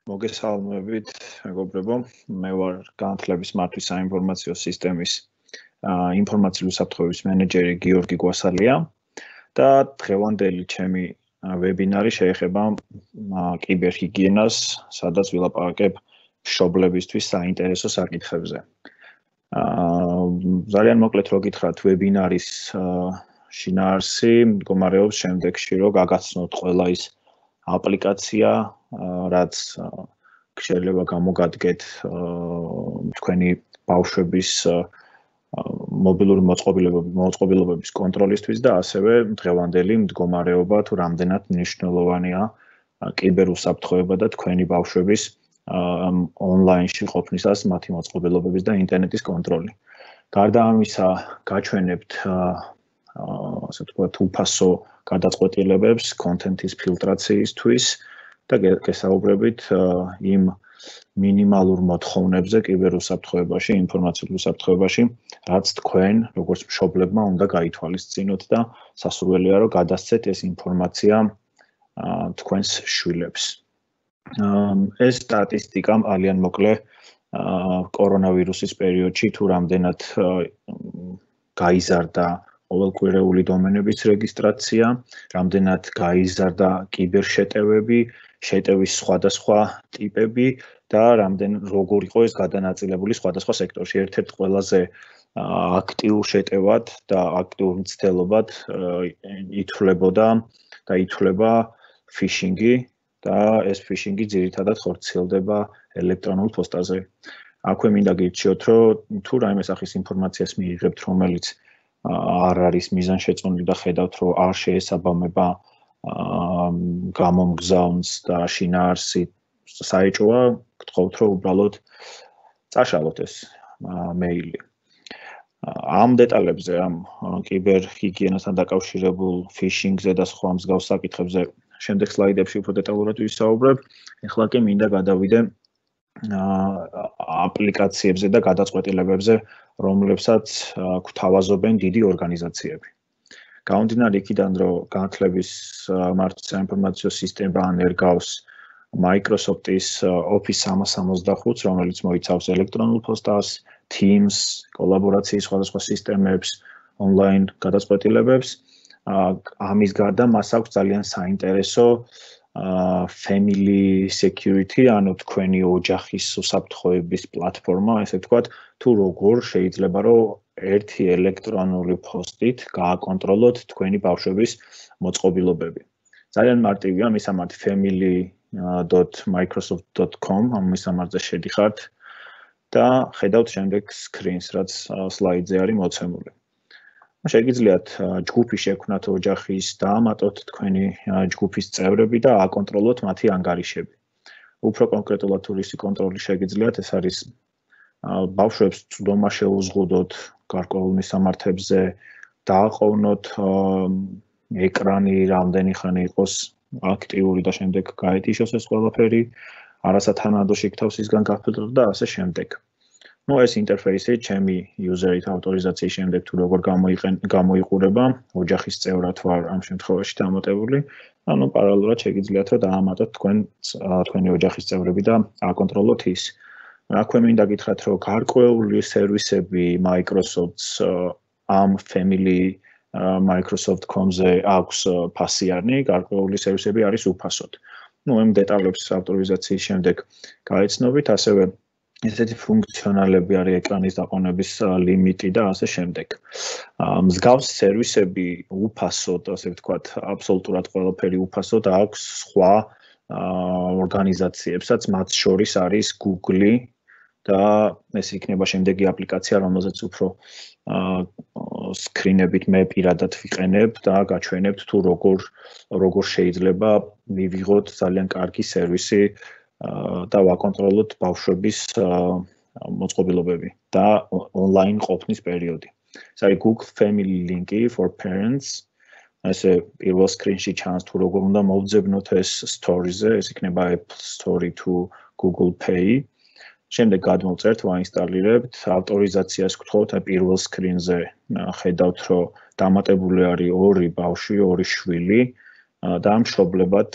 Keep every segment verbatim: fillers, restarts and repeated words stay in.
მოგესალმებით, მეგობრებო. მე ვარ განათლების მართვის საინფორმაციო სისტემის ინფორმაციული უსაფრთხოების მენეჯერი გიორგი გვასალია და დღევანდელი ჩემი ვებინარი შეეხება კიბერჰიგიენას, სადაც ვილაპარაკებ მშობლებისთვის საინტერესო საკითხებზე. ძალიან მოკლედ რო გითხრათ, ვებინარის შინაარსი მდგომარეობს შემდეგში, რომ გაგაცნოთ ყველა ის აპლიკაცია, რაც შეიძლება გამოგადგეთ თქვენი ბავშვების მობილური მოწყობილობების კონტროლისთვის და ასევე დღევანდელი მდგომარეობა თუ რამდენად მნიშვნელოვანია კიბერუსაფრთხოება და თქვენი ბავშვების ონლაინში ყოფნისას მათი მოწყობილობების და ინტერნეტის კონტროლი. გარდა ამისა, გაჩვენებთ ასე ვთქვათ, უფასო გადაწყვეტილებებს კონტენტის ფილტრაციისთვის და გესაუბრებით იმ მინიმალურ მოთხოვნებზე კიბერუსაფრთხოებაში, ინფორმაციულ უსაფრთხოებაში, რაც თქვენ, როგორც მშობლებმა, უნდა გაითვალისწინოთ და სასურველია, რომ გადასცეთ ეს ინფორმაცია თქვენს შვილებს. ეს სტატისტიკა ძალიან მოკლე კორონავირუსის პერიოდში თუ რამდენად გაიზარდა ყოველკვირეული დომენების რეგისტრაცია, რამდენად გაიზარდა კიბერშეტევები, შეტევის სხვადასხვა ტიპები და რამდენ როგორ იყო ეს გადანაწილებული სხვადასხვა სექტორში. ერთ-ერთ ყველაზე აქტიურ შეტევად და აქტიურ მცდელობად ითვლებოდა და ითვლება ფიშინგი და ეს ფიშინგი ძირითადად ხორციელდება ელექტრონულ პოსტაზე. აქვე მინდა გირჩიოთ, რომ თუ რაიმე სახის ინფორმაციას მიიღებთ, რომელიც არ არის მიზანშეწონილი და ხედავთ, რომ არ შეესაბამება გამომგზავნს და შინაარსი საეჭვოა, გთხოვთ, რომ უბრალოდ წაშალოთ ეს მეილი. ამ დეტალებზე, ამ კიბერჰიგიენასთან დაკავშირებულ ფიშინგზე და სხვა მსგავს საკითხებზე შემდეგ სლაიდებში უფრო დეტალურად ვისაუბრებ. ეხლა კი მინდა გადავიდე აპლიკაციებზე და გადაწყვეტილებებზე, რომლებსაც გვთავაზობენ დიდი ორგანიზაციები. გამომდინარე იქიდან, რომ განათლების მართვის საინფორმაციო სისტემა ანერგავს Microsoft-ის Office სამას სამოცდახუთს, რომელიც მოიცავს ელექტრონულ პოსტას, Teams, კოლაბორაციის სხვადასხვა სისტემებს, ონლაინ გადაწყვეტილებებს. ამის გარდა მას აქვს ძალიან საინტერესო Family Security, ანუ თქვენი ოჯახის უსაფრთხოების პლატფორმა, ესე ვთქვათ, თუ როგორ შეიძლება, რომ ერთი ელექტრონული პოსტით გააკონტროლოთ თქვენი ბავშვების მოწყობილობები. ძალიან მარტივია, მისამართი family dot microsoft dot com, ამ მისამართზე შედიხართ და ხედავთ შემდეგ screens, რაც სლაიდზე არის მოცემული. შეგიძლიათ ჯგუფი შექმნათ ოჯახის, დაამატოთ თქვენი ჯგუფის წევრები და აკონტროლოთ მათი ანგარიშები. უფრო კონკრეტულად თუ რისი კონტროლი შეგიძლიათ, ეს არის ბავშვებს წვდომა შეუზღუდოთ გარკვეულ მისამართებზე, დააყოვნოთ ეკრანი რამდენი ხანი იყოს აქტიური და შემდეგ გაეთიშოს ეს ყველაფერი, არასათანადო შეკითავს ისგან გაფილტროთ და ასე შემდეგ. Ну, ეს ინტერფეისი ჩემი იუზერით ავტორიზაციის შემდეგ თუ როგორ გამოიყურება, ოჯახის წევრად ვარ ამ შემთხვევაში დამატებული, ანუ პარალელურად შეგიძლიათ რომ დაამატოთ თქვენ თქვენი ოჯახის წევრები და აკონტროლოთ ის. აქვე მინდა გითხრათ, რომ გარკვეული სერვისები Microsoft-ს ამ Family Microsoft dot com-ზე აქვს ფასიანი, გარკვეული სერვისები არის უფასოდ. Ну, ამ დეტალებს ავტორიზაციის შემდეგ გაეცნობით, ასევე ესეთი ფუნქციონალები არის ეკრანის დაყენების ლიმიტი და ასე შემდეგ. მსგავს სერვისები უფასოდ, ასე ვთქვათ, აბსოლუტურად ყველაფერი უფასოდ აქვს სხვა ორგანიზაციებსაც, მათ შორის არის Google და ეს იქნება შემდეგი აპლიკაცია, რომელზეც უფრო სკრინებით მე პირადად ვიყენებ და გაჩვენებთ თუ როგორ როგორ შეიძლება მივიღოთ ძალიან კარგი სერვისი და ვაკონტროლოთ ბავშვების მოწყობილობები და ონლაინ ყოფნის პერიოდი. ეს არის Google Family Link for Parents. ესე პირველ სკრინში ჩანს თუ როგორ უნდა მოვძებნოთ ეს Stories-ზე, ეს იქნება Apple Store თუ Google Pay. შემდეგ გადმოვწერთ, ვაინსტალირებთ, ავტორიზაციას გთხოვთ, პირველ სკრინზე ხედავთ, რომ დამატებული არის ორი ბავშვი, ორი შვილი. და მშობლებად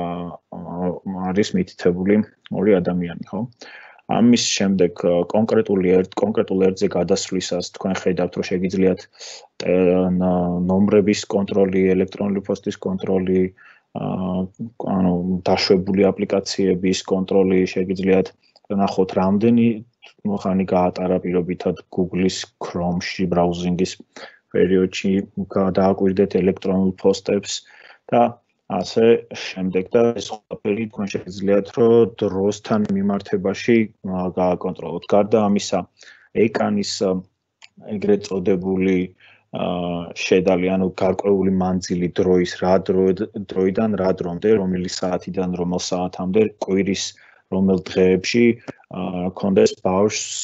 არის მითითებული ორი ადამიანი, ხო? ამის შემდეგ კონკრეტული ერთ კონკრეტულ ერთზე გადასვლისას თქვენ ხედავთ, რომ შეგიძლიათ ნომრების კონტროლი, ელექტრონული პოსტის კონტროლი, ანუ დაშვებული აპლიკაციების კონტროლი, შეგიძლიათ ნახოთ რამდენი ხანი გაატარა პირობითად Google-ის Chrome-ში ბრაუზინგის პერიოდში, დააკვირდეთ ელექტრონულ პოსტებს და ასე შემდეგ და ეს ყველაფერი თქვენ შეგიძლიათ რომ დროსთან მიმართებაში გააკონტროლოთ. გარდა ამისა, ეკანის ეგრეთ წოდებული შედალი, ანუ გარკვეული მანძილი დროის, რა დროიდან რა დრომდე, რომელი საათიდან რომელ საათამდე, კვირის რომელ დღეებში კონდეს ბავშვს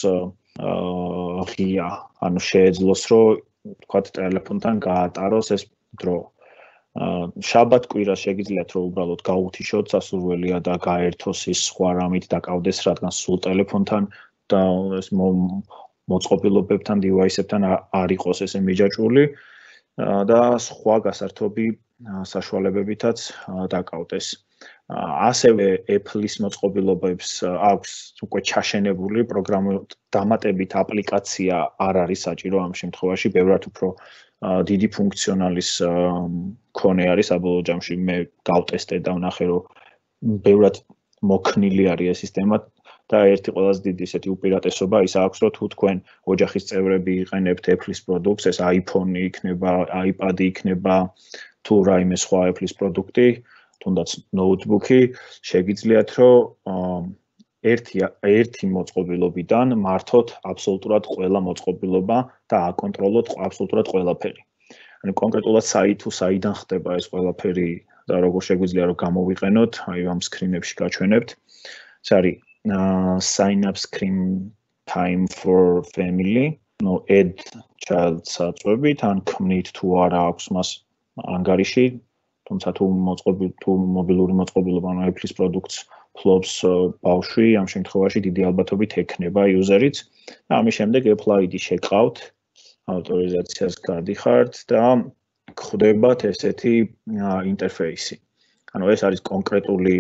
ღია, ანუ შეეძლოს რომ თქვათ ტელეფონთან გაატაროს ეს დრო. შაბათ-კვირას შეგიძლიათ რომ უბრალოდ გაუთიშოთ სასურველია და გაერთოს ის სხვა რამით დაკავდეს, რადგან სულ ტელეფონთან და ეს მოწყობილობებთან, დივაისებთან არ იყოს ესე მიჯაჭვული და სხვა გასართობი საშუალებებითაც დაკავდეს. ასევე Apple-ის მოწყობილობებს აქვს უკვე ჩაშენებული პროგრამულად დამატებით აპლიკაცია არ არის საჭირო ამ შემთხვევაში, ბევრად უფრო დიდი ფუნქციონალის მქონე არის საბოლოო ჯამში მე გავტესტე და ვნახე რომ ბევრად მოქნილი არის ეს სისტემა და ერთი ყველაზე დიდი ესეთი უპირატესობა ის აქვს რომ თუ თქვენ ოჯახის წევრები იყენებთ Apple-ის პროდუქტს, ეს iPhone-ი იქნება, iPad-ი იქნება, თუ რაიმე სხვა Apple-ის პროდუქტი, თუნდაც ნოუთბუქი, შეგიძლიათ რომ ერთი ერთი მოწყობილობიდან მართოთ აბსოლუტურად ყველა მოწყობილობა და აკონტროლოთ აბსოლუტურად ყველაფერი. ანუ კონკრეტულად საით თუ საიდან ხდება ეს ყველაფერი და როგორ შეგვიძლია რომ გამოვიყენოთ, აი ამ სკრინებში გაჩვენებთ. ეს არის sign up screen time for family, no add child საწვევით, ან ქმნით თუ არა აქვს მას ანგარიში, თუმცა თუ მოწყობილ თუ მობილური მოწყობილობა ანუ Apple-ის პროდუქტს ფლობს ბავშვი, ამ შემთხვევაში დიდი ალბათობით ექნება იუზერიც და ამის შემდეგ Apple აი დი შეგყავთ, ავტორიზაციას გადიხართ და გხვდებათ ესეთი ინტერფეისი. ანუ ეს არის კონკრეტული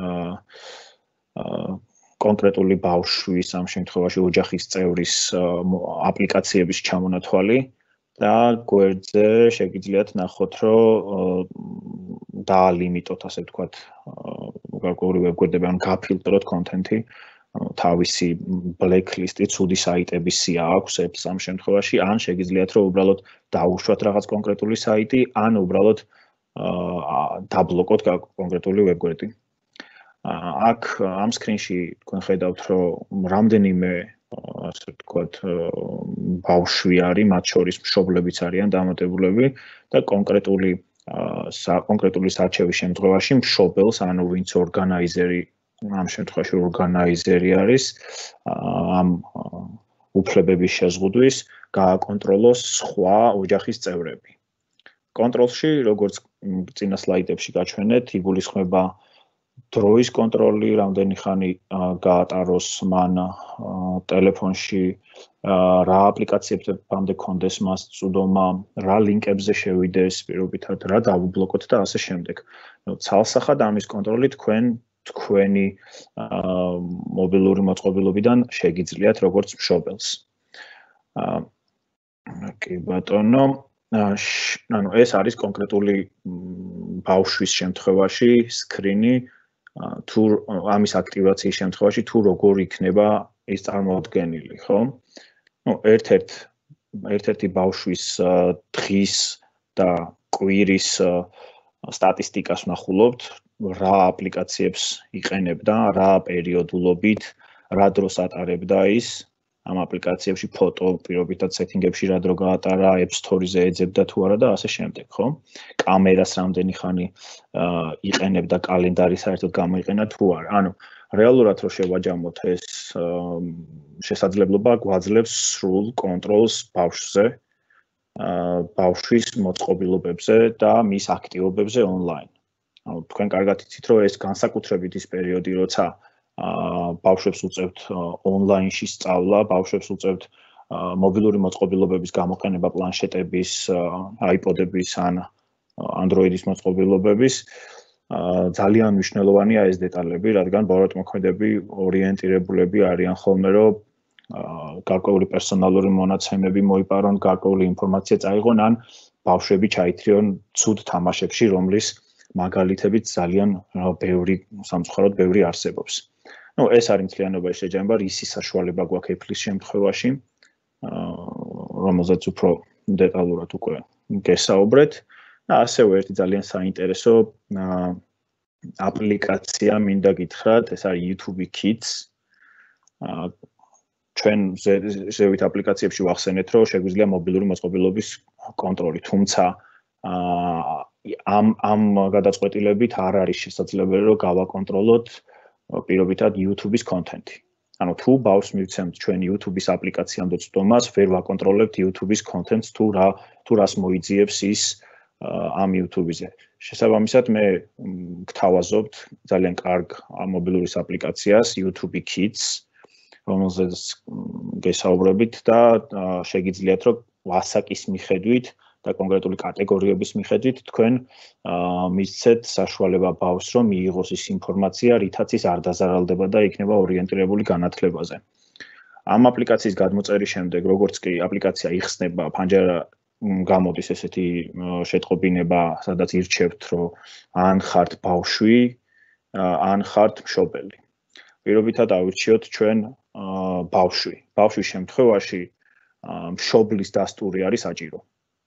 კონკრეტული ბავშვის, ამ შემთხვევაში ოჯახის წევრის აპლიკაციების ჩამონათვალი და გვერდზე შეგიძლიათ ნახოთ, რომ დაალიმიტოთ, ასე ვთქვათ, გარკვეული ვებგვერდები, ან გაფილტროთ კონტენტი, თავისი blacklist-ი, ცუდი საიტების სია აქვს Apple-ს ამ შემთხვევაში, ან შეგიძლიათ რომ უბრალოდ დაუშვათ რაღაც კონკრეტული საიტი, ან უბრალოდ დაბლოკოთ კონკრეტული ვებგვერდი. აქ ამ სკრინში თქვენ ხედავთ, რომ რამდენიმე ასე ვთქვათ, ბავშვი არის, მათ შორის მშობლებიც არიან დამატებულები და კონკრეტული კონკრეტული სარჩევის შემთხვევაში მშობელს, ანუ ვინც ორგანაიზერი, ამ შემთხვევაში ორგანაიზერი არის, ამ უფლებების შეზღუდვის გააკონტროლოს სხვა ოჯახის წევრები. კონტროლში, როგორც წინა სლაიდებში გაჩვენეთ, იგულისხმება დროის კონტროლი, რამდენი ხანი გაატაროს მან ტელეფონში, რა აპლიკაციებამდე კონდეს მას წვდომა, რა ლინკებზე შევიდეს, პირობითად რა დავუბლოკოთ და ასე შემდეგ. ცალსახად ამის კონტროლი თქვენ თქვენი მობილური მოწყობილობიდან შეგიძლიათ როგორც მშობელს. კი ბატონო, ანუ ეს არის კონკრეტული ბავშვის შემთხვევაში სკრინი, თუ ამის აქტივაციის შემთხვევაში თუ როგორ იქნება ის წარმოდგენილი, ხო? ნუ ერთ-ერთ ერთ-ერთი ბავშვის დღის და კვირის სტატისტიკას ვნახულობთ, რა აპლიკაციებს იყენებდა, რა პერიოდულობით, რა დროს ატარებდა ის ამ აპლიკაციებში ფოტო პირობითად სეტინგებში რა დრო გაატარა, App Store-ზე ეძებდა თუ არა და ასე შემდეგ, ხო? კამერას რამდენი ხანი იყენებდა, კალენდარი საერთოდ გამოიყენა თუ არა. ანუ რეალურად რო შევაჯამოთ ეს შესაძლებლობა გვაძლევს სრულ კონტროლს ბავშვზე, ბავშვის მოწყობილობებზე და მის აქტივობებზე ონლაინ. ანუ თქვენ კარგად იცით, რომ ეს განსაკუთრებით ის პერიოდი, როცა ბავშვებს უწევთ ონლაინში სწავლა, ბავშვებს უწევთ მობილური მოწყობილობების გამოყენება, პლანშეტების, აიპოდების ან Android-ის მოწყობილობების ძალიან მნიშვნელოვანია ეს დეტალები, რადგან ბოროტმოქმედები ორიენტირებულები არიან ხოლმე, რომ გარკვეული პერსონალური მონაცემები მოიპარონ, გარკვეული ინფორმაცია წაიღონ, ან ბავშვები ჩაითრიონ ცუდ თამაშებში, რომლის მაგალითებიც ძალიან ბევრი სამწუხაროდ ბევრი არსებობს. Ну, ეს არის მთლიანობაში შეჯამება, რისი საშუალება გვაქვს Apple-ის შემთხვევაში, რომელზეც უფრო დეტალურად უკვე გესაუბრეთ. და ასევე ერთი ძალიან საინტერესო აპლიკაცია მინდა გითხრათ, ეს არის YouTube Kids. ჩვენ ზევით აპლიკაციებში ვახსენეთ, რომ შეგვიძლია მობილური მოწყობილობის კონტროლი, თუმცა ამ ამ გადაწყვეტილებით არ არის შესაძლებელი, რომ გავაკონტროლოთ პირობითად YouTube-ის კონტენტი. ანუ თუ ბავშვს მივცემთ ჩვენ YouTube-ის აპლიკაციამდე წვდომას, ვერ ვაკონტროლებთ YouTube-ის კონტენტს, თუ რა თუ რას მოიძიებს ის ამ YouTube-ზე. შესაბამისად, მე გთავაზობთ ძალიან კარგ მობილურის აპლიკაციას YouTube Kids, რომელზეც გესაუბრებით და შეგიძლიათ, რომ ასაკის მიხედვით და კონკრეტული კატეგორიების მიხედვით თქვენ მისცეთ საშუალება ბავშვს, რომ მიიღოს ის ინფორმაცია, რითაც ის არ დაზარალდება და იქნება ორიენტირებული განათლებაზე. ამ აპლიკაციის გადმოწერის შემდეგ, როგორც კი აპლიკაცია იხსნება, ფანჯარა გამოდის ესეთი შეტყობინება, სადაც ირჩევთ, რომ ან ხართ ბავშვი, ან ხართ მშობელი. პირობითად ავირჩიოთ ჩვენ ბავშვი. ბავშვის შემთხვევაში მშობლის დასტური არის საჭირო.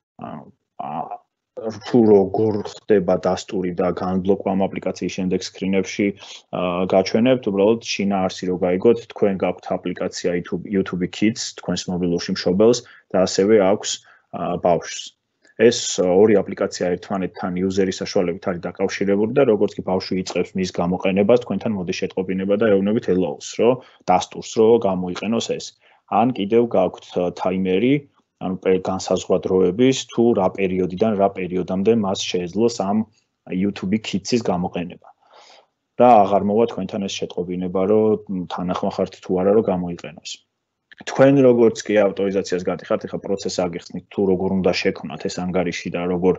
თუ როგორ ხდება დასტური და განბლოკვა ამ აპლიკაციის შემდეგ სკრინებში გაჩვენებთ, უბრალოდ შინაარსი რო გაიგოთ, თქვენ გაქვთ აპლიკაცია YouTube Kids, თქვენს მობილურში მშობელს და ასევე აქვს ბავშვს. ეს ორი აპლიკაცია ერთმანეთთან იუზერის საშუალებით არის დაკავშირებული და როგორც კი ბავშვი იწყებს მის გამოყენებას, თქვენთან მოდის შეტყობინება და ეუბნებით hello-ს, რომ დასტურს რო გამოიყენოს ეს. ან კიდევ გაქვთ ტაიმერი, ანუ განსაზღვრა დროების, თუ რა პერიოდიდან რა პერიოდამდე მას შეეძლოს ამ YouTube Kids-ის გამოყენება. და აღარ მოვა თქვენთან ეს შეტყობინება, რომ თანახმახართ თუ არა რომ გამოიყენოს. თქვენ როგორც კი ავტორიზაციას გატიხართ, ეხლა პროცესს აგიხსნით, თუ როგორ უნდა შექმნათ ეს ანგარიში და როგორ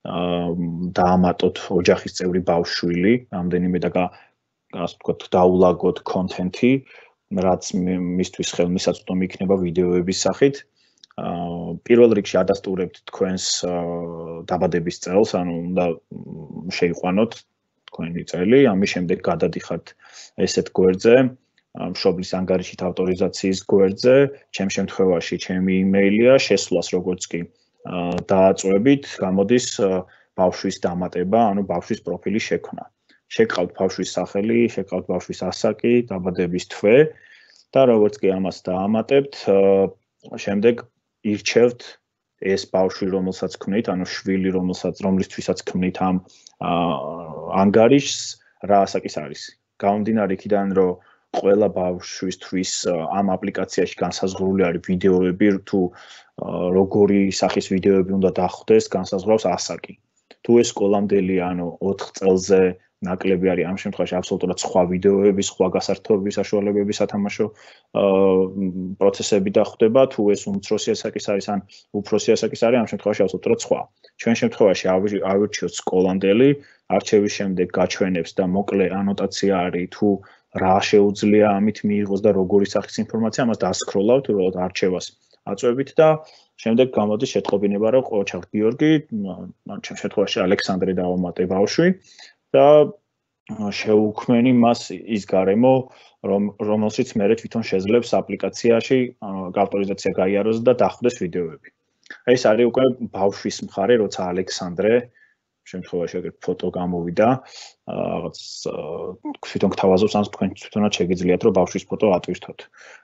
დაამატოთ ოჯახის წევრი ბავშვილი, რამდენიმე და ასე ვთქვათ, დაულაგოთ კონტენტი, რაც მისთვის ხელმისაწვდომი იქნება ვიდეოების სახით. პირველ რიგში ადასტურებთ თქვენს დაბადების წელს, ანუ უნდა შეიყვანოთ თქვენი წელი, ამის შემდეგ გადადიხართ ესეთ გვერდზე, მშობლის ანგარიშით ავტორიზაციის გვერდზე, ჩემ შემთხვევაში ჩემი იმეილია, შესვლას როგორც კი დააწვევით, გამოდის ბავშვის დამატება, ანუ ბავშვის პროფილის შექმნა. შეგყავთ ბავშვის სახელი, შეგყავთ ბავშვის ასაკი, დაბადების თვე და როგორც კი ამას დაამატებთ, შემდეგ ირჩევთ ეს ბავშვი, რომელსაც ქმნით, ანუ შვილი, რომელსაც რომლისთვისაც ქმნით ამ ანგარიშს, რა ასაკის არის. გამომდინარე იქიდან, რომ ყველა ბავშვისთვის ამ აპლიკაციაში განსაზღვრული არის ვიდეოები, თუ როგორი სახის ვიდეოები უნდა დახვდეს, განსაზღვრავს ასაკი. თუ ეს სკოლამდელი, ანუ ოთხ წელზე ნაკლები არის, ამ შემთხვევაში აბსოლუტურად სხვა ვიდეოები, სხვა გასართობების საშუალებები, სათამაშო პროცესები დახვდება, თუ ეს უმცროსი ასაკის არის, ან უფროსი ასაკის არის, ამ შემთხვევაში აბსოლუტურად სხვა. ჩვენ შემთხვევაში ავირჩიოთ სკოლამდელი, არჩევის შემდეგ გაჩვენებს და მოკლე ანოტაცია არის, თუ რა შეუძლია ამით მიიღოს და როგორი სახის ინფორმაცია, ამას დასკროლავთ, უბრალოდ არჩევას აწვევით და შემდეგ გამოდის შეტყობინება, რომ ყოჩაღ გიორგი, ჩემ შემთხვევაში ალექსანდრე დავამატე ბავშვი და შეუქმენი მას ის გარემო, რომელშიც მე თვითონ შეძლებს აპლიკაციაში ავტორიზაცია გაიაროს და დახვდეს ვიდეოები. ეს არის უკვე ბავშვის მხარე, როცა ალექსანდრე შემთხვევაში აგერ ფოტო გამოვიდა, რაღაც თვითონ გთავაზობს, ან თქვენ თვითონაც შეგიძლიათ, რომ ბავშვის ფოტო ატვირთოთ.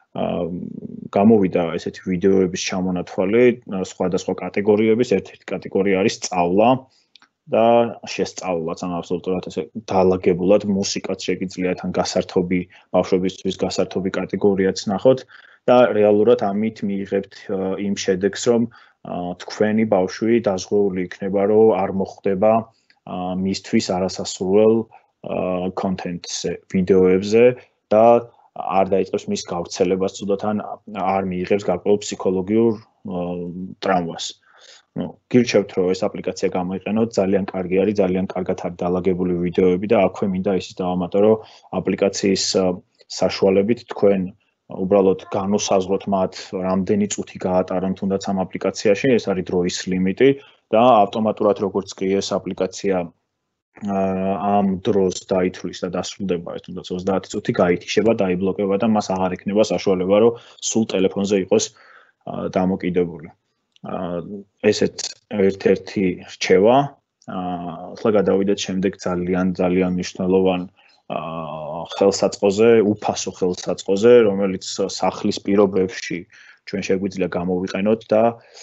გამოვიდა ესეთი ვიდეოების ჩამონათვალი, სხვადასხვა კატეგორიების, ერთ-ერთი კატეგორია არის სწავლა და შესწავლაც, ან აბსოლუტურად ესე დაალაგებულად მუსიკაც შეგიძლიათ, ან გასართობი, ბავშვებისთვის გასართობი კატეგორიაც ნახოთ და რეალურად ამით მიიღებთ იმ შედეგს, რომ თქვენი ბავშვი დაზღვეული იქნება, რომ არ მოხვდება მისთვის არასასურველ კონტენტზე, ვიდეოებზე და არ დაიწყებს მის გავრცელებას ცუდად, ან არ მიიღებს გარკვეულ ფსიქოლოგიურ ტრავმას. ну, გირჩევთ რომ ეს აპლიკაცია გამოიყენოთ, ძალიან კარგი არის, ძალიან კარგად არის დალაგებული ვიდეოები და აქვე მინდა ისიც დავამატო, რომ აპლიკაციის საშუალებით თქვენ უბრალოდ განუსაზღვროთ მათ რამდენი წუთი გაატარონ თუნდაც ამ აპლიკაციაში, ეს არის დროის ლიმიტი და ავტომატურად როგორც კი ეს აპლიკაცია ამ დროს დაითვლის და დასრულდება ეს თუნდაც ოცდაათი წუთი გაითიშება, დაიბლოკება და მას აღარ ექნება საშუალება რომ სულ ტელეფონზე იყოს დამოკიდებული. ესეც ერთ-ერთი რჩევა. ახლა გადავიდეთ შემდეგ ძალიან ძალიან მნიშვნელოვან ხელსაწყოზე, უფასო ხელსაწყოზე, რომელიც სახლის პირობებში ჩვენ შეგვიძლია გამოვიყენოთ და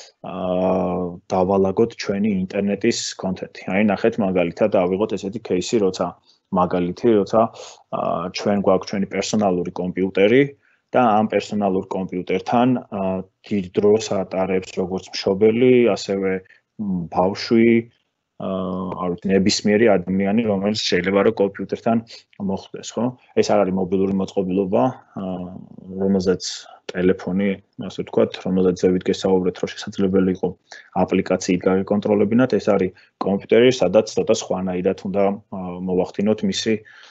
დავალაგოთ ჩვენი ინტერნეტის კონტენტი. აი ნახეთ მაგალითად ავიღოთ ესეთი кейსი, როცა მაგალითი, როცა ჩვენ გვაქვს ჩვენი პერსონალური კომპიუტერი და ამ პერსონალურ კომპიუტერთან დიდ დროს ატარებს როგორც მშობელი, ასევე ბავშვი, არ ვიცი, ნებისმიერი ადამიანი, რომელიც შეიძლება რომ კომპიუტერთან მოხვდეს, ხო? ეს არ არის მობილური მოწყობილობა, რომელზეც ტელეფონი, ასე ვთქვათ, რომელზეც ზევით გესაუბრეთ, რომ შესაძლებელი იყო აპლიკაციით გაგეკონტროლებინათ, ეს არის კომპიუტერი, სადაც ცოტა სხვანაირად უნდა მოვახდინოთ მისი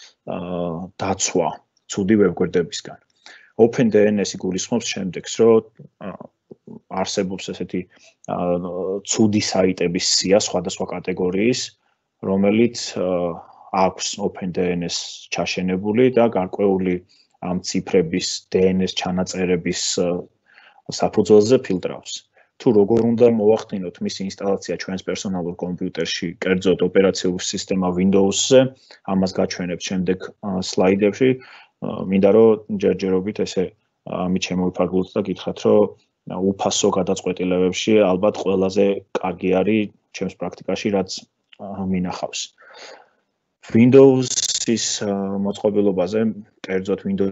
დაცვა ცუდი ვებგვერდებისგან. OpenDNS-ი გულისხმობს შემდეგს, რომ არსებობს ესეთი ცუდი საიტების სია სხვადასხვა კატეგორიის, რომელიც აქვს OpenDNS ჩაშენებული და გარკვეული ამ ციფრების D N S ჩანაწერების საფუძველზე ფილტრავს. თუ როგორ უნდა მოვახდინოთ მისი ინსტალაცია ჩვენს პერსონალურ კომპიუტერში, კერძოდ ოპერაციული სისტემა Windows-ზე, ამას გაჩვენებთ შემდეგ სლაიდებში. მინდა რომ ჯერჯერობით ესე ამით შემოვიფარგლოთ და გითხრათ, რომ უფასო გადაწყვეტილებებში ალბათ ყველაზე კარგი არის ჩემს პრაქტიკაში, რაც მინახავს. Windows-ის მოწყობილობაზე, კერძოდ Windows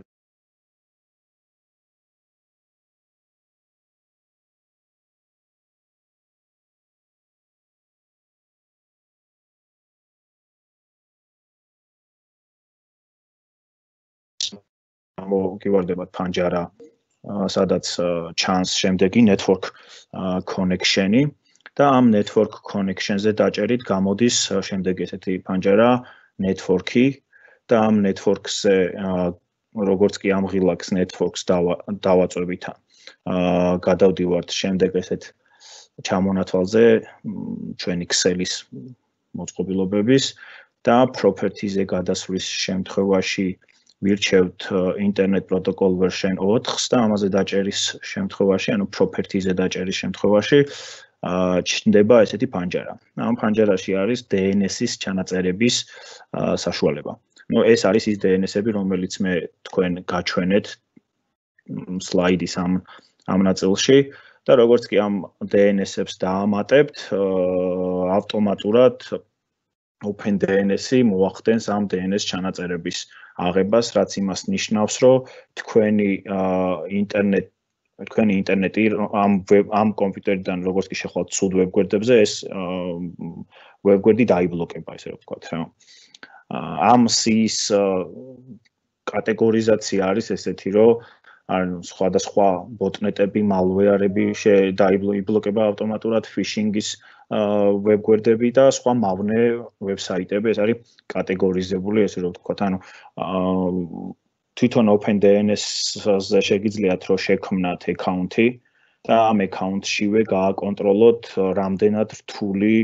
მოგივარდებათ ფანჯარა, სადაც ჩანს შემდეგი network connection-ი და ამ network connection-ზე დაჭერით გამოდის შემდეგი ესეთი ფანჯარა network-ი და ამ network-ზე როგორც კი ამ ღილაკს networks დავაწვევით, გადავდივართ შემდეგ ესეთ ჩამონათვალზე ჩვენი Excel-ის მოწყობილობების და properties-ზე გადასვლის შემთხვევაში ვირჩევთ Internet Protocol version ოთხს და ამაზე დაჭერის შემთხვევაში, ანუ properties-ზე დაჭერის შემთხვევაში ჩნდება ესეთი ფანჯარა. ამ ფანჯარაში არის D N S-ის ჩანაწერების საშუალება. ნუ ეს არის ის D N S-ები, რომელიც მე თქვენ გაჩვენეთ სლაიდის ამ ამ ნაწილში და როგორც კი ამ D N S-ებს დაამატებთ, ავტომატურად OpenDNS-ი მოახდენს ამ D N S ჩანაწერების აღებას, რაც იმას ნიშნავს, რომ თქვენი ინტერნეტ თქვენი ინტერნეტი ამ ამ კომპიუტერიდან როგორც კი შეხვალთ ცუდ ვებგვერდებზე, ეს ვებგვერდი დაიბლოკება, ესე რომ ვთქვათ, რა. ამ სიის კატეგორიზაცია არის ესეთი, რომ ანუ სხვადასხვა ბოტნეტები, malware-ები დაიბლოკება ავტომატურად, phishing-ის ვებგვერდები და სხვა მავნე ვებსაიტები, ეს არის კატეგორიზებული, ესე რომ ვთქვათ, ანუ თვითონ OpenDNS-ზე შეგიძლიათ რომ შექმნათ აკაუნთი და ამ აკაუნთშივე გააკონტროლოთ რამდენად რთული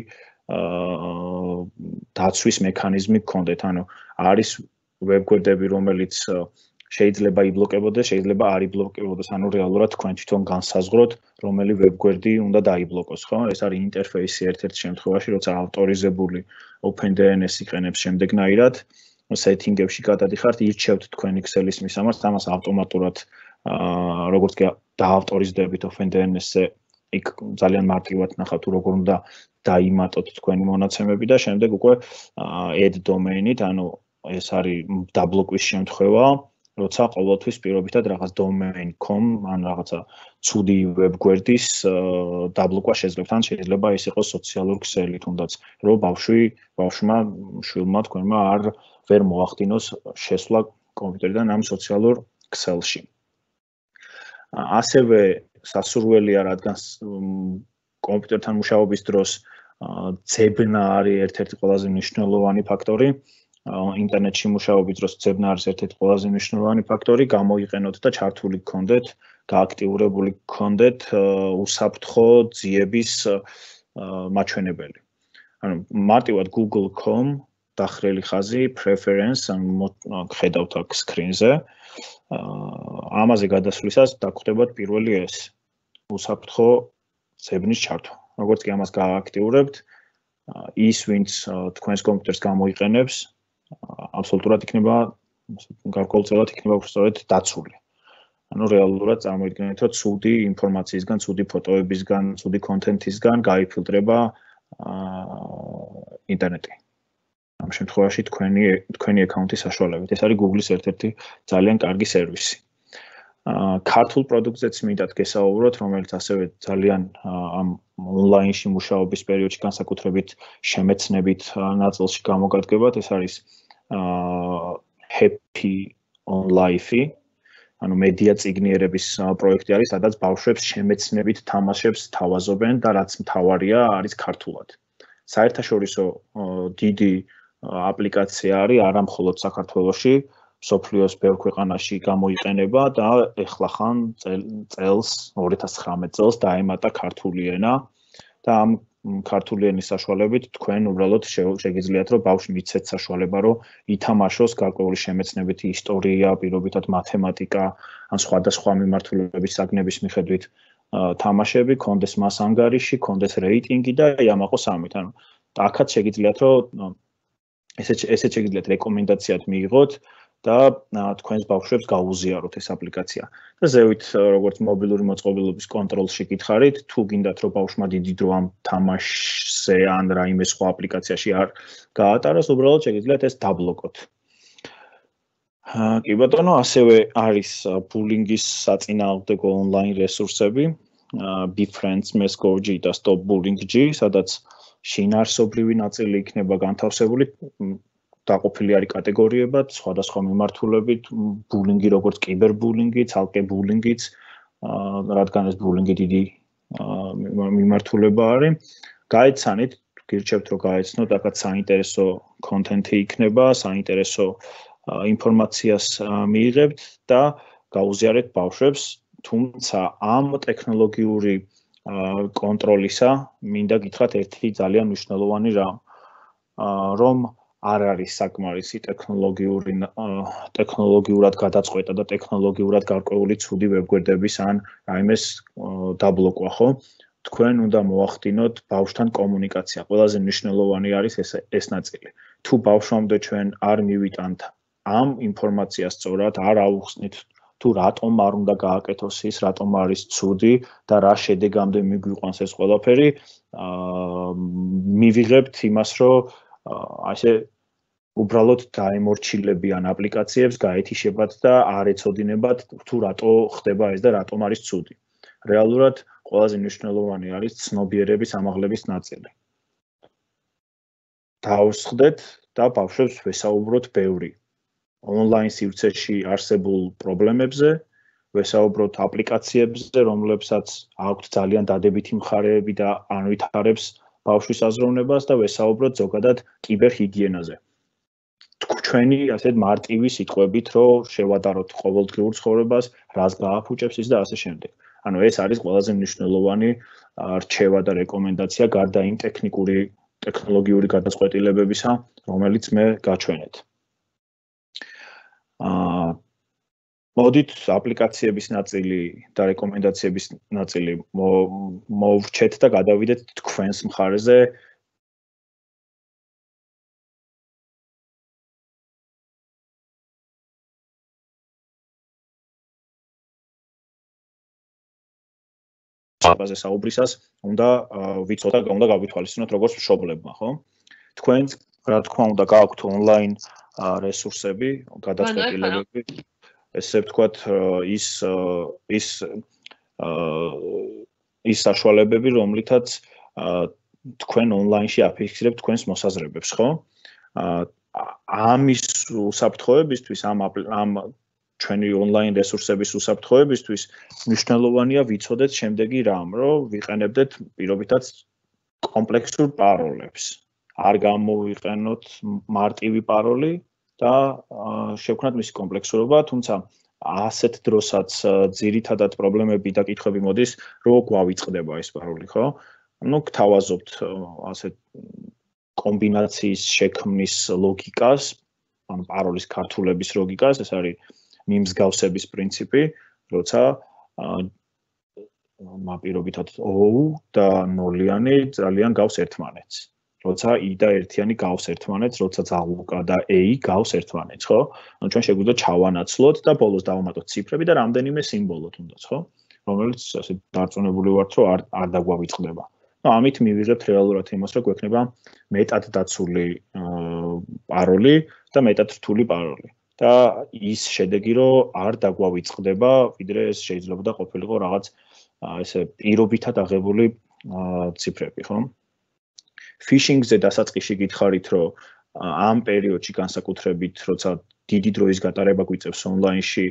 დაცვის მექანიზმი გქონდეთ, ანუ არის ვებგვერდები, რომელიც შეიძლება იბლოკებოდეს, შეიძლება არ იბლოკებოდეს, ანუ რეალურად თქვენ თვითონ განსაზღვროთ, რომელი ვებგვერდი უნდა დაიბლოკოს, ხო? ეს არის ინტერფეისი ერთ-ერთ შემთხვევაში, როცა ავტორიზებული OpenDNS იყენებს შემდეგნაირად, setting-ებში გადადიხართ, ირჩევთ თქვენ Excel-ის მისამართს, ამას ავტომატურად როგორც კი დაავტორიზდებით OpenDNS-ზე, იქ ძალიან მარტივად ნახავთ, როგორ უნდა დაიმატოთ თქვენი მონაცემები და შემდეგ უკვე add domain-ით, ანუ ეს არის დაბლოკვის შემთხვევა, როცა ყოველთვის პირობითად რაღაც domain dot com ან რაღაცა ცუდი ვებგვერდის დაბლოკვა შეძლებთ, ან შეიძლება ის იყოს სოციალურ ქსელი თუნდაც, რომ ბავშვი, ბავშვმა, შვილმა თქვენმა არ ვერ მოახდინოს შესვლა კომპიუტერიდან ამ სოციალურ ქსელში. ასევე სასურველია, რადგან კომპიუტერთან მუშაობის დროს ძებნა არის ერთ-ერთი ყველაზე მნიშვნელოვანი ფაქტორი. ინტერნეტში მუშაობის დროს ძებნა არის ერთ-ერთი ყველაზე მნიშვნელოვანი ფაქტორი, გამოიყენოთ და ჩართული გქონდეთ, გააქტიურებული გქონდეთ უსაფრთხო ძიების მაჩვენებელი. ანუ მარტივად google dot com დახრილი ხაზი preference ან ხედავთ აქ screen-ზე. ამაზე გადასვლისას დაგხვდებათ პირველი ეს უსაფრთხო ძებნის ჩართვა. როგორც კი ამას გააქტიურებთ, ის ვინც თქვენს კომპიუტერს გამოიყენებს, აბსოლუტურად იქნება გარკვეულწილად იქნება უბრალოდ დაცული. ანუ რეალურად წარმოიდგინეთ, რომ ცუდი ინფორმაციისგან, ცუდი ფოტოებისგან, ცუდი კონტენტისგან გაიფილტრება ინტერნეტი. ამ შემთხვევაში თქვენი თქვენი აკაუნტი საშუალებით. ეს არის Google-ის ერთ-ერთი ძალიან კარგი სერვისი. ქართულ პროდუქტზეც მინდათ გესაუბროთ, რომელიც ასევე ძალიან ამ ონლაინში მუშაობის პერიოდში განსაკუთრებით შემეცნებით ნაწილში გამოგადგებათ. ეს არის Happy on Life-ი, ანუ მედია წიგნიერების პროექტი არის, სადაც ბავშვებს შემეცნებით თამაშებს თავაზობენ და რაც მთავარია არის ქართულად. საერთაშორისო დიდი აპლიკაცია არის არა მხოლოდ საქართველოში, მსოფლიოს ბევრ ქვეყანაში გამოიყენება და ეხლა ხან წელს ორი ათას ცხრამეტ წელს დაემატა ქართული ენა და ამ ქართული ენის საშუალებით თქვენ უბრალოდ შეგიძლიათ რომ ბავშვი მიცეთ საშუალება რომ ითამაშოს გარკვეული შემეცნებითი ისტორია, პირობითად მათემატიკა ან სხვადასხვა მიმართულების საგნების მიხედვით თამაშები, კონდეს მას ანგარიში, კონდეს რეიტინგი და იამაყოს ამით. ანუ აქაც შეგიძლიათ რომ ესე ესე შეგიძლიათ რეკომენდაციად მიიღოთ და თქვენს ბავშვებს გაუზიაროთ ეს აპლიკაცია. და ზევით როგორც მობილური მოწყობილობის კონტროლში გითხარით, თუ გინდათ რომ ბავშვმა დიდი დრო ამ თამაშზე ან რაიმე სხვა აპლიკაციაში არ გაატაროს, უბრალოდ შეგიძლიათ ეს დაბლოკოთ. კი ბატონო, ასევე არის ბულინგის საწინააღმდეგო ონლაინ რესურსები, BeFriends, MessGoG და Stop Bullying G, სადაც შინაარსობრივი ნაწილი იქნება განთავსებული, დაყოფილი არის კატეგორიებად, სხვადასხვა მიმართულებით, ბულინგი როგორც კიბერბულინგი, ცალკე ბულინგიც, რადგან ეს ბულინგი დიდი მიმართულება არის. გაეცანით, გირჩევთ რომ გაეცნოთ, აქაც საინტერესო კონტენტი იქნება, საინტერესო ინფორმაციას მიიღებთ და გაუზიარეთ ბავშვებს, თუმცა ამ ტექნოლოგიური კონტროლისა მინდა გითხრათ ერთი ძალიან მნიშვნელოვანი რამ, რომ არ არის საკმარისი ტექნოლოგიური ტექნოლოგიურად გადაწყვეტა და ტექნოლოგიურად გარკვეული ცუდი ვებგვერდების ან რაიმეს დაბლოკვა, ხო? თქვენ უნდა მოახდინოთ ბავშვთან კომუნიკაცია. ყველაზე მნიშვნელოვანი არის ეს ეს ნაწილი. თუ ბავშვამდე ჩვენ არ მივიტანთ ამ ინფორმაციას სწორად, არ აუხსნით თუ რატომ არ უნდა გააკეთოს ის, რატომ არის ცუდი და რა შედეგამდე მიგვიყვანს ეს ყველაფერი, მივიღებთ იმას, რომ ასე უბრალოდ დაემორჩილებიან აპლიკაციებს, გაეთიშებათ და არ ეცოდინებათ თუ რატო ხდება ეს და რატომ არის ცუდი. რეალურად ყველაზე მნიშვნელოვანი არის ცნობიერების ამაღლების ნაწილი. დავსხდეთ და ბავშვებს ვესაუბროთ ბევრი ონლაინ სივრცეში არსებულ პრობლემებზე, ვესაუბროთ აპლიკაციებზე, რომლებსაც აქვთ ძალიან დადებითი მხარეები და ანვითარებს ბავშვის აზროვნებას და ვესაუბროთ ზოგადად კიბერჰიგიენაზე. ჩვენი ასეთ მარტივი სიტყვებით, რომ შევადაროთ ყოველდღიურ ცხოვრებას, რას გააფუჭებს ის და ასე შემდეგ. ანუ ეს არის ყველაზე მნიშვნელოვანი რჩევა და რეკომენდაცია გარდა იმ ტექნიკური ტექნოლოგიური გადაწყვეტილებებისა, რომელიც მე გაჩვენეთ. აა მოდით აპლიკაციების ნაწილი და რეკომენდაციების ნაწილი მოვვრჩეთ და გადავიდეთ თქვენს მხარეზე. აბაზე საუბრისას უნდა ვიცოთ და უნდა გავითვალისწინოთ როგორც მშობლებმა, ხო? თქვენ რა თქმა უნდა გააქვთ ონლაინ რესურსები, გადაწყვეტილებები, ესე ვთქვათ, ის ის ის საშუალებები, რომლითაც თქვენ ონლაინში აფიქსირებთ თქვენს მოსაზრებებს, ხო? ამის უსაფრთხოებისთვის ამ ამ ჩვენი ონლაინ რესურსების უსაფრთხოებისთვის მნიშვნელოვანია ვიცოდეთ შემდეგი რამ, რომ ვიყენებდეთ პირობითად კომპლექსურ პაროლებს. არ გამოვიყენოთ მარტივი პაროლი და შევქმნათ მისი კომპლექსურობა, თუმცა ასეთ დროსაც ძირითადად პრობლემები და კითხვები მოდის, რომ გვავიწყდება ეს პაროლი, ხო? ну გთავაზობთ ასეთ კომბინაციის შექმნის ლოგიკას, ანუ პაროლის ქართულების ლოგიკას, ეს არის მიმსგავსების პრინციპი, როცა მაპირობითად O და ნოლიანი ძალიან გავს ერთმანეთს. როცა I და ერთიანი გავს ერთმანეთს, როცა ძალუკა და A გავს ერთმანეთს, ხო? ანუ ჩვენ შეგვიძლია ჩავანაცვლოთ და ბოლოს დავამატოთ ციფრები და რამდენიმე სიმბოლო თუნდაც, ხო? რომელიც ასე დარწმუნებული ვართ, რომ არ არ დაგვავიწყდება. ну ამით მივიღებთ რეალურად იმას, რომ გვექნება მეტად დაცული პაროლი და მეტად რთული პაროლი. და ის შედეგი, რომ არ დაგვავიწყდება, ვიდრე ეს შეიძლება ყოფილიყო რაღაც ესე პირობითად აღებული ციფრები, ხო? Phishing-ზე დასაწყისში გითხარით, რომ ამ პერიოდში განსაკუთრებით, როცა დიდი დროის გატარება გვიწევს ონლაინში,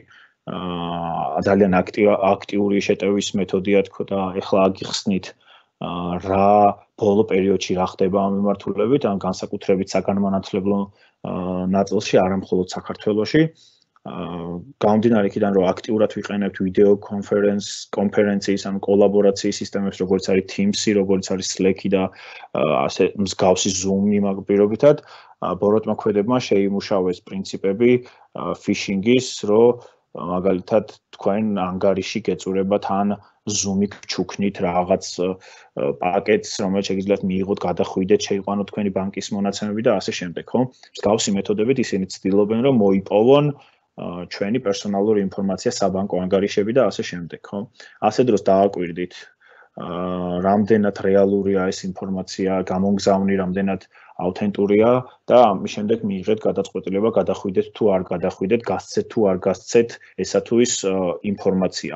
ძალიან აქტიური შეტევის მეთოდია თქო და ეხლა აგიხსნით რა ბოლო პერიოდში რა ხდება ამ მიმართულებით, ან განსაკუთრებით საგანმანათლებლო ნაწილში, არა მხოლოდ საქართველოში. გამომდინარე იქიდან, რომ აქტიურად ვიყენებთ ვიდეო კონფერენციის ან კოლაბორაციის სისტემებს, როგორც არის Teams-ი, როგორც არის Slack-ი და ასე მსგავსი Zoom-ი მაგპირობითად, ბოროტმოქმედებმა შეიმუშავეს პრინციპები phishing-ის, რომ მაგალითად თქვენ ანგარიში გეწურებათ ან Zoom-ი გჩუქნით რაღაც პაკეტს, რომელიც შეგიძლიათ მიიღოთ, გადახვიდეთ, შეიყვანოთ თქვენი ბანკის მონაცემები და ასე შემდეგ, ხო? მსგავსი მეთოდებით ისინი ცდილობენ, რომ მოიპოვონ ჩვენი პერსონალური ინფორმაცია, საბანკო ანგარიშები და ასე შემდეგ, ხო? ასე დროს დააკვირდით, რამდენად რეალურია ეს ინფორმაცია, გამომგზავნი რამდენად აუთენტურია და ამის შემდეგ მიიღეთ გადაწყვეტილება, გადახვიდეთ თუ არ გადახვიდეთ, გასცეთ თუ არ გასცეთ ესა თუ ის ინფორმაცია.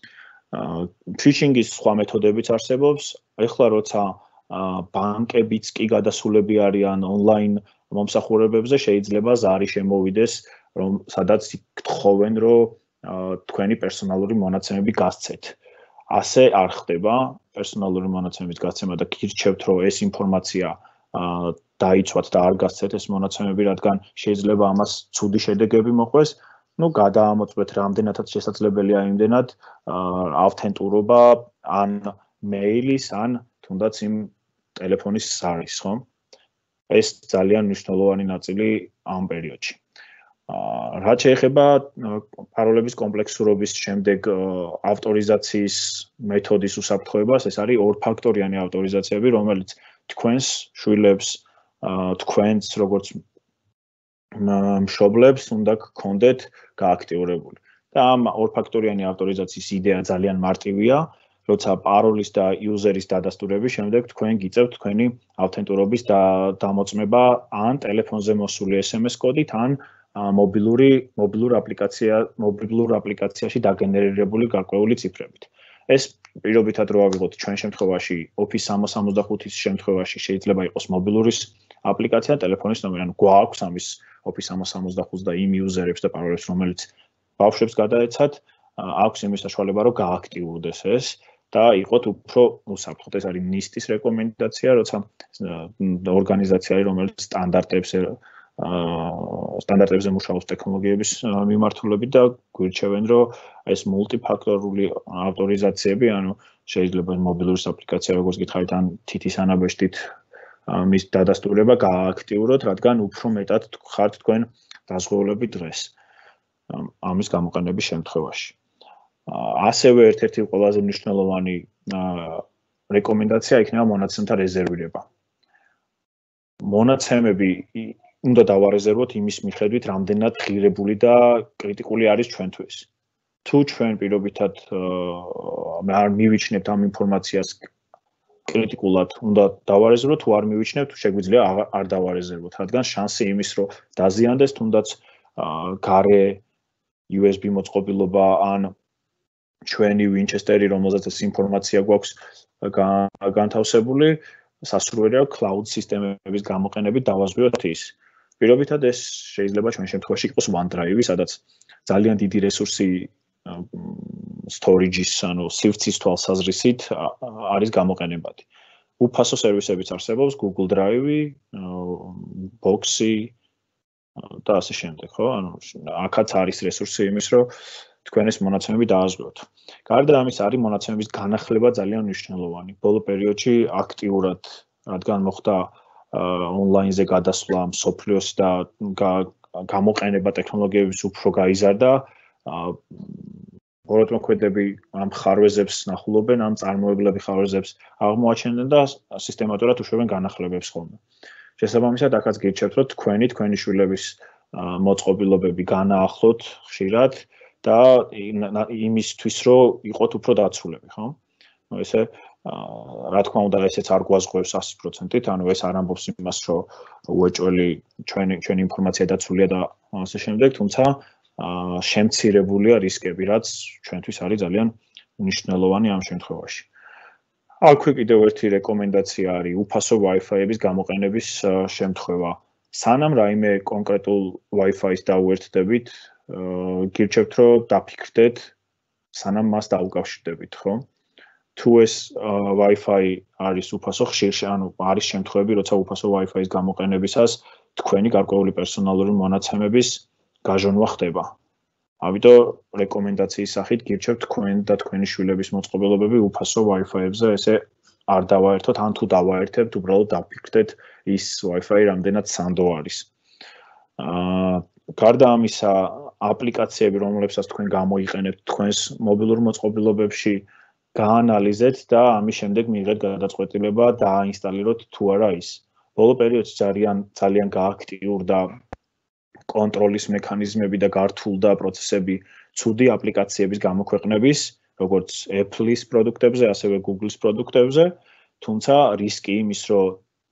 Phishing-ის სხვა მეთოდებიც არსებობს. ეხლა როცა ბანკებიც კი გადასულები არიან ონლაინ მომსახურებებზე, შეიძლება ზარი შემოვიდეს, რომ სადაც გთხოვენ, რომ თქვენი პერსონალური მონაცემები გასცეთ. ასე არ ხდება პერსონალური მონაცემების გასცემა და გირჩევთ, რომ ეს ინფორმაცია დაიცვათ და არ გასცეთ ეს მონაცემები, რადგან შეიძლება ამას ცუდი შედეგები მოყვეს. ну გადაამოწმეთ რამდენადაც შესაძლებელია იმდენად ავთენტურობა ან მეილის ან თუნდაც იმ ტელეფონის ზარის, ხო? ეს ძალიან მნიშვნელოვანი ნაწილი ამ პერიოდში. რაც შეეხება პაროლების კომპლექსურობის შემდეგ ავტორიზაციის მეთოდის უსაფრთხოებას, ეს არის ორფაქტორიანი ავტორიზაციები, რომელიც თქვენს შვილებს, თქვენს როგორც მშობლებს უნდა გქონდეთ გააქტიურებული. და ამ ორფაქტორიანი ავტორიზაციის იდეა ძალიან მარტივია, როცა პაროლის და იუზერის დადასტურების შემდეგ თქვენ გიწევთ თქვენი ავთენტურობის დამოწმება ან ტელეფონზე მოსული S M S კოდით, ან მობილური მობილურ აპლიკაცია მობილურ აპლიკაციაში დაგენერირებული გარკვეული ციფრებით. ეს პირობითად რო ავიღოთ ჩვენ შემთხვევაში Office სამას სამოცდახუთის შემთხვევაში შეიძლება იყოს მობილურის აპლიკაცია, ტელეფონის ნომერი, ანუ გვაქვს ამის Office სამას სამოცდახუთს და იმ იუზერებს და პაროლებს, რომელიც ბავშვებს გადაეცათ, აქვს იმის საშუალება, რომ გააქტიურდეს ეს და იყოთ უფრო უსაფრთხო. ეს არის ნისტის რეკომენდაცია, როცა ორგანიზაცია არის, რომელიც სტანდარტებს სტანდარტებზე მუშაობს ტექნოლოგიების მიმართულებით და გვირჩევენ, რომ ეს მულტიფაქტორული ავტორიზაციები, ანუ შეიძლება მობილურის აპლიკაცია, როგორც გითხარით, ან თითის ანაბეჭდით მის დადასტურება გააქტიუროთ, რადგან უფრო მეტად ხართ თქვენ დაზღვეულები დღეს ამის გამოყენების შემთხვევაში. ასევე ერთ-ერთი ყველაზე მნიშვნელოვანი რეკომენდაცია იქნება მონაცემთა რეზერვირება. მონაცემები უნდა დავარეზერვოთ იმის მიხედვით, რამდენად ღირებული და კრიტიკული არის ჩვენთვის. თუ ჩვენ პირობითად არ მივიჩნევთ ამ ინფორმაციას კრიტიკულად, უნდა დავარეზერვოთ, თუ არ მივიჩნევთ, შეგვიძლია არ დავარეზერვოთ, რადგან შანსი იმის, რომ დაზიანდეს, თუნდაც გარე U S B მოწყობილობა ან ჩვენი Winchester-ი, რომელზეც ეს ინფორმაცია გვაქვს განთავსებული, სასურველია cloud სისტემების გამოყენებით დავაზღვიოთ ის. პირობითად ეს შეიძლება ჩვენ შემთხვევაში იყოს OneDrive, სადაც ძალიან დიდი რესურსი storage-ის, ანუ სივრცის თვალსაზრისით არის გამოყენებადი. უფასო სერვისებიც არსებობს, Google Drive, Box-ი და ასე შემდეგ, ხო? ანუ აქაც არის რესურსი იმის, რომ თქვენ ეს მონაცემები დააზღვიოთ. გარდა ამის არის მონაცემების განახლება ძალიან მნიშვნელოვანი. ბოლო პერიოდში აქტიურად, რადგან მოხდა ონლაინზე გადასვლა, მსოფლიოს და გამოყენება ტექნოლოგიების უფრო გაიზარდა, მორადმოქმედები ამ ხარვეზებს ნახულობენ, ამ წარმოებლები ხარვეზებს აღმოაჩენენ და სისტემატურად უშვებენ განახლებებს ხოლმე. შესაბამისად, აქაც გირჩევთ, რომ თქვენი, თქვენი შვილების მოწყობილობები განაახლოთ ხშირად და იმისთვის, რომ იყოთ უფრო დაცულები, ხო? ესე რა თქმა უნდა, ესეც არ გვაზღვევს one hundred percent-ით, ანუ ეს არ ამბობს იმას, რომ უეჭველი ჩვენი ჩვენი ინფორმაცია დაცულია და ასე შემდეგ, თუმცა შემცირებულია რისკები, რაც ჩვენთვის არის ძალიან მნიშვნელოვანი ამ შემთხვევაში. აქვე კიდევ ერთი რეკომენდაცია არის უფასო Wi-Fi-ების გამოყენების შემთხვევა. სანამ რაიმე კონკრეტულ Wi-Fi-ს დაუერთდებით, გირჩევთ, რომ დაფიქრდეთ, სანამ მას დაუკავშირდებით, ხო? თუ ეს Wi-Fi არის უფასო ხშირში, ანუ არის შემთხვევები, როცა უფასო Wi-Fi-ის გამოყენებისას თქვენი გარკვეული პერსონალური მონაცემების გაჟონვა ხდება. ამიტომ რეკომენდაციის სახით გირჩევთ თქვენ და თქვენი შვილების მოწყობილობები უფასო Wi-Fi-ებზე ესე არ დავაერთოთ, ან თუ დავაერთებთ, უბრალოდ დაფიქრდეთ ის Wi-Fi რამდენად სანდო არის. აა გარდა ამისა, აპლიკაციები, რომლებსაც თქვენ გამოიყენებთ თქვენს მობილურ მოწყობილობებში, გაანალიზეთ და ამის შემდეგ მიიღეთ გადაწყვეტილება დააინსტალიროთ თუ არა ის. ბოლო პერიოდში ძალიან ძალიან გააქტიურდა კონტროლის მექანიზმები და გართულდა პროცესები ცუდი აპლიკაციების გამოქვეყნების, როგორც Apple-ის პროდუქტებზე, ასევე Google-ის პროდუქტებზე, თუმცა რისკი იმის, რომ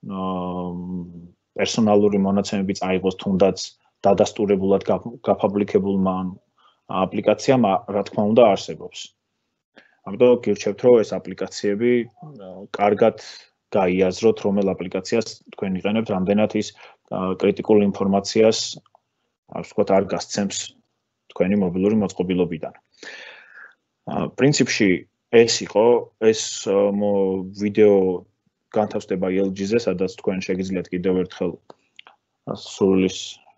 პერსონალური მონაცემები წაიღოს თუნდაც დადასტურებულად გაფაბრიკებულმა აპლიკაციამ, რა თქმა უნდა, არსებობს. ამიტომ გირჩევთ, რომ ეს აპლიკაციები კარგად გაიაზროთ, რომელ აპლიკაციას თქვენ იყენებთ, რამდენად ის კრიტიკულ ინფორმაციას ასე ვთქვათ, არ გასცემს თქვენი მობილური მოწყობილობიდან. პრინციპში ეს იყო, ეს ვიდეო განთავსდება ელ ჯი-ზე, სადაც თქვენ შეგიძლიათ კიდევ ერთხელ სრულის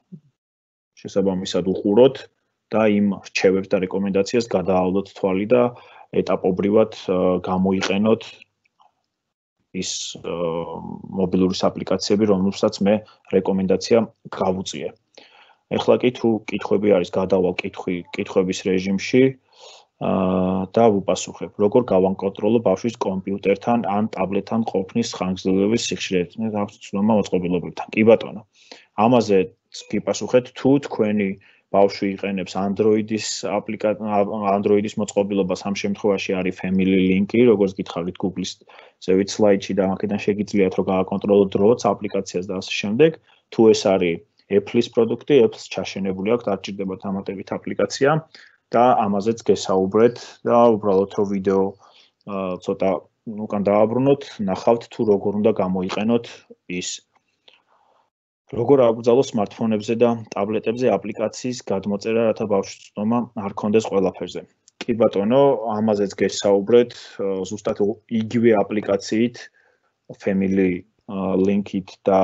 შესაბამისად უყუროთ და იმ რჩევებს და რეკომენდაციას გადაავლოთ თვალი და ეტაპობრივად გამოიყენოთ ის მობილური აპლიკაციები, რომლებსაც მე რეკომენდაცია გავუწიე. ეხლა კი თუ კითხვები არის, გადავალ კითხვი კითხვების რეჟიმში და ვუპასუხებ. როგორ გავანკონტროლო ბავშვის კომპიუტერთან ან ტაბლეტთან ყოფნის ხანგრძლივობის სიხშირე ცნობა მოწყობილობებთან? კი ბატონო. ამაზე გიპასუხეთ, თუ თქვენი ბავშვი იყენებს Android-ის Android-ის მოწყობილობას, ამ შემთხვევაში არის Family Link-ი, როგორც გითხარით Google-ის ზევით slide-ში და აქედან შეგიძლიათ რომ გააკონტროლოთ დროც, აპლიკაციას და ასე შემდეგ. თუ ეს არის Apple-ის პროდუქტი, Apple-ს ჩაშენებული აქვს, არ ჭირდებათ ამატებით აპლიკაცია და ამაზეც გესაუბრეთ და უბრალოდ რომ ვიდეო ცოტა უკან დააბრუნოთ, ნახავთ თუ როგორ უნდა გამოიყენოთ ის. როგორ აკრძალოს smartphone-ებზე და ტაბლეტებზე აპლიკაციის გადმოწერა, რათა ბავშვის ცნობა არ ქონდეს ყველაფერზე. კი ბატონო, ამაზეც გესაუბრეთ, ზუსტად იგივე აპლიკაციით, Family Link-ით და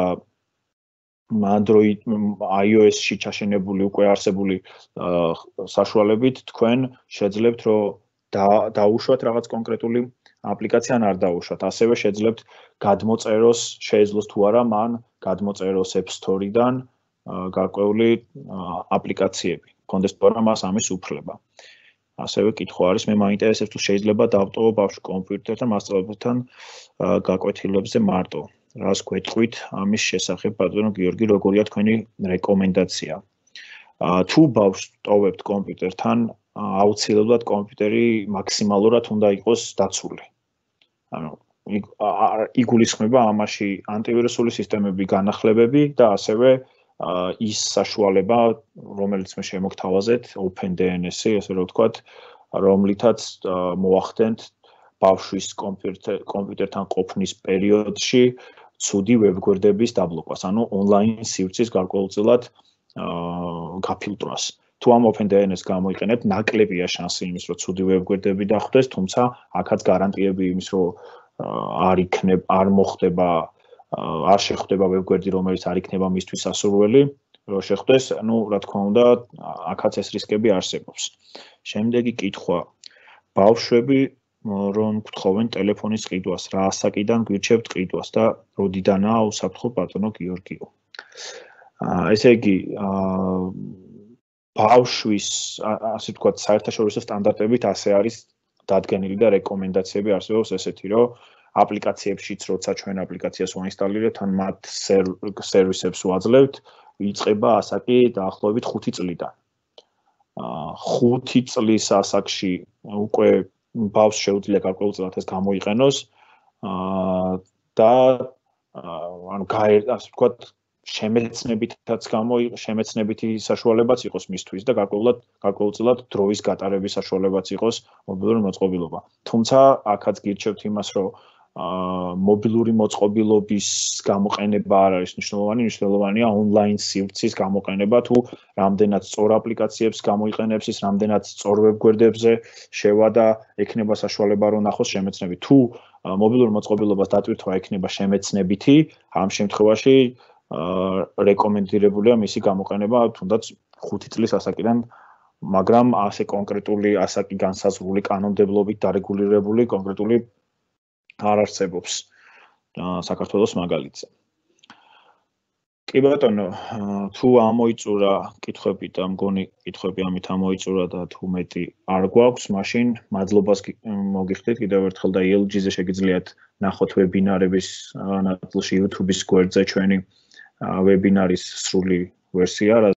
Android iOS-ში ჩაშენებული უკვე არსებული საშუალებით თქვენ შეძლებთ რომ დაუშვათ რაღაც კონკრეტული აპლიკაცია ან არ დაუშვათ. ასევე შეძლებთ გადმოწეროს, შეეძლოს თუ არა მან გადმოწეროს App Store-დან გარკვეული აპლიკაციები. კონდეს თუ არა მას ამის უფლება. ასევე კითხვა არის, მე მაინტერესებს თუ შეიძლება დავტოვო ბავშვი კომპიუტერთან მასწავლებელთან გაკვეთილებზე მარტო. რას გვეტყვით ამის შესახებ, ბატონო გიორგი, როგორია თქვენი რეკომენდაცია? თუ ბავშვს ტოვებთ კომპიუტერთან, აუცილებლად კომპიუტერი მაქსიმალურად უნდა იყოს დაცული. ანუ იგულისხმება ამაში ანტივირუსული სისტემები, განახლებები და ასევე ის საშუალება, რომელიც მე შემოგთავაზეთ, OpenDNS-ი, ესე რომ ვთქვათ, რომლითაც მოახდენთ ბავშვის კომპიუტერთან ყოფნის პერიოდში ცუდი ვებგვერდების დაბლოკვას, ანუ ონლაინ სივრცის გარკვეულწილად გაფილტრვას. თუ ამ OpenDNS გამოიყენებთ, ნაკლებია შანსი იმის, რომ ცუდი ვებგვერდები დახვდეს, თუმცა აქაც გარანტიები იმის, რომ არ იქნებ, არ მოხდება, არ შეხვდება ვებგვერდი, რომელიც არ იქნება მისთვის სასურველი, რომ შეხვდეს, ну, რა თქმა უნდა, აქაც ეს რისკები არსებობს. შემდეგი კითხვა. ბავშვები რომ გთხოვენ ტელეფონის ყიდვას, რა ასაკიდან გვირჩევთ ყიდვას და როდიდანაა უსაფრთხო ბატონო გიორგიო. ესე იგი, ბავშვის, ასე ვთქვათ, საერთაშორისო სტანდარტებით ასე არის დადგენილი და რეკომენდაციები არსებობს ესეთი, რომ აპლიკაციებშიც, როცა ჩვენ აპლიკაციას ვაინსტალირებთ, ან მათ სერვისებს ვაძლევთ, იწყება ასაკი დაახლოებით ხუთი წლიდან. ხუთი წლის ასაკში უკვე ბავშვს შეუძლია გარკვეულწილად ეს გამოიყენოს და ანუ ასე ვთქვათ, შემეცნებითაც გამოიყო, შემეცნებითი საშუალებაც იყოს მისთვის და გარკვეულად გარკვეულწილად დროის გატარების საშუალებაც იყოს მობილური მოწყობილობა. თუმცა აქაც გირჩევთ იმას, რომ მობილური მოწყობილობის გამოყენება არ არის მნიშვნელოვანი, მნიშვნელოვანია ონლაინ სივრცის გამოყენება, თუ რამდენად სწორ აპლიკაციებს გამოიყენებს ის, რამდენად სწორ ვებგვერდებზე შევა და ექნება საშუალება რომ ნახოს შემეცნებით. თუ მობილურ მოწყობილობას დატვირთვა ექნება შემეცნებითი, ამ შემთხვევაში რეკომენდირებულია მისი გამოყენება თუნდაც ხუთი წლის ასაკიდან, მაგრამ ასე კონკრეტული ასაკი განსაზღვრული კანონმდებლობით დარეგულირებული კონკრეტული არ არსებობს საქართველოს მაგალითზე. კი ბატონო, თუ ამოიწურა კითხვები და მგონი კითხვები ამით ამოიწურა და თუ მეტი არ გვაქვს, მაშინ მადლობას მოგიხდით კიდევ ერთხელ და ი ელ ჯი-ზე შეგიძლიათ ნახოთ ვებინარების ნაწილში YouTube-ის გვერდზე ჩვენი ვებინარის სრული ვერსია.